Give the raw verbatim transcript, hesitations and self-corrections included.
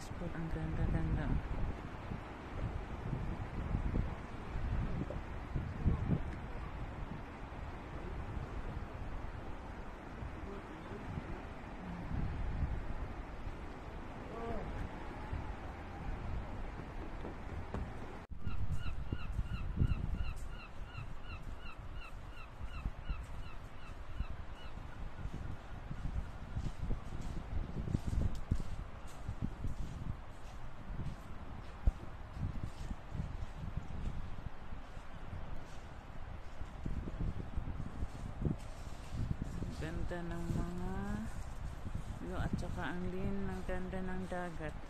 Eastbourne. Ang ganda-ganda. Ganda ng mga view at saka ang lin ng ganda ng dagat.